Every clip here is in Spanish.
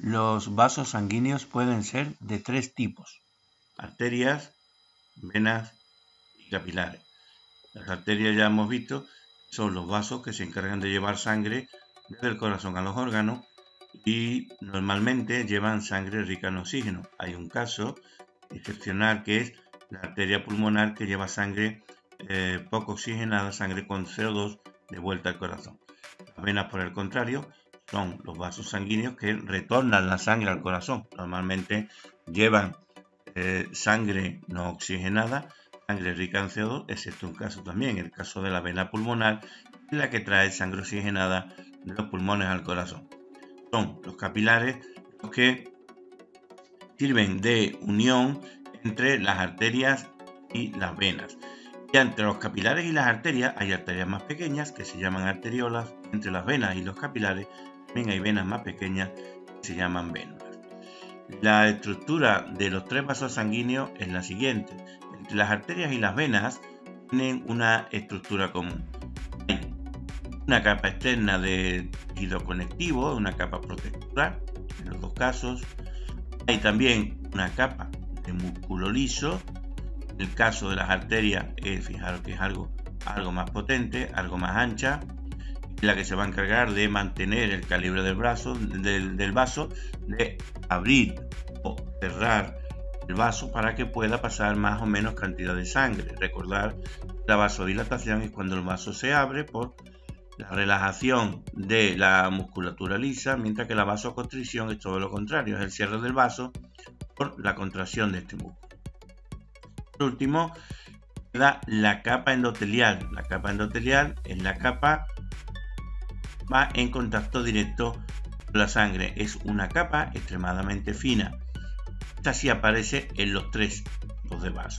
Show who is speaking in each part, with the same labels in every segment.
Speaker 1: Los vasos sanguíneos pueden ser de tres tipos: arterias, venas y capilares. Las arterias, ya hemos visto, son los vasos que se encargan de llevar sangre desde el corazón a los órganos y normalmente llevan sangre rica en oxígeno. Hay un caso excepcional que es la arteria pulmonar, que lleva sangre poco oxigenada, sangre con CO2 de vuelta al corazón. Las venas, por el contrario, son los vasos sanguíneos que retornan la sangre al corazón. Normalmente llevan sangre no oxigenada, sangre rica en CO2, excepto un caso también, el caso de la vena pulmonar, en la que trae sangre oxigenada de los pulmones al corazón. Son los capilares los que sirven de unión entre las arterias y las venas. Y entre los capilares y las arterias hay arterias más pequeñas que se llaman arteriolas. Entre las venas y los capilares también hay venas más pequeñas que se llaman vénulas. La estructura de los tres vasos sanguíneos es la siguiente. Entre las arterias y las venas tienen una estructura común. Hay una capa externa de tejido conectivo, una capa protectora en los dos casos. Hay también una capa de músculo liso. En el caso de las arterias, fijaros que es algo más potente, algo más ancha, la que se va a encargar de mantener el calibre del vaso, de abrir o cerrar el vaso para que pueda pasar más o menos cantidad de sangre. Recordar, la vasodilatación es cuando el vaso se abre por la relajación de la musculatura lisa, mientras que la vasoconstricción es todo lo contrario, es el cierre del vaso por la contracción de este músculo. Por último, queda la capa endotelial. La capa endotelial es la capa que va en contacto directo con la sangre. Es una capa extremadamente fina. Esta sí aparece en los tres tipos de vasos.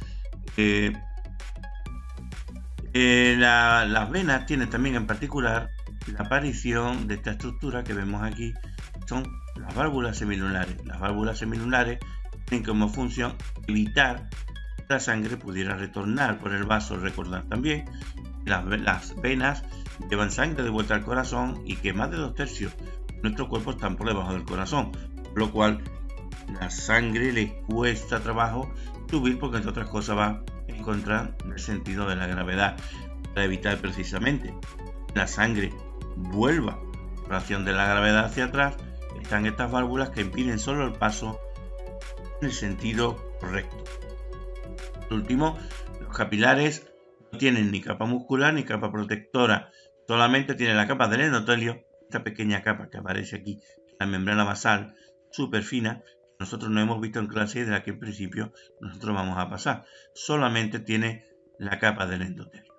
Speaker 1: Las venas tienen también en particular la aparición de esta estructura que vemos aquí, son las válvulas semilunares. Las válvulas semilunares tienen como función evitar que la sangre pudiera retornar por el vaso. Recordar también que las venas llevan sangre de vuelta al corazón y que más de 2/3 de nuestro cuerpo están por debajo del corazón, por lo cual la sangre le cuesta trabajo subir, porque entre otras cosas va en contra del sentido de la gravedad. Para evitar precisamente que la sangre vuelva por la acción de la gravedad hacia atrás, están estas válvulas que impiden solo el paso en el sentido correcto. Por último, los capilares no tienen ni capa muscular ni capa protectora, solamente tienen la capa del endotelio, esta pequeña capa que aparece aquí, la membrana basal, súper fina, que nosotros no hemos visto en clase y de la que en principio nosotros vamos a pasar. Solamente tiene la capa del endotelio.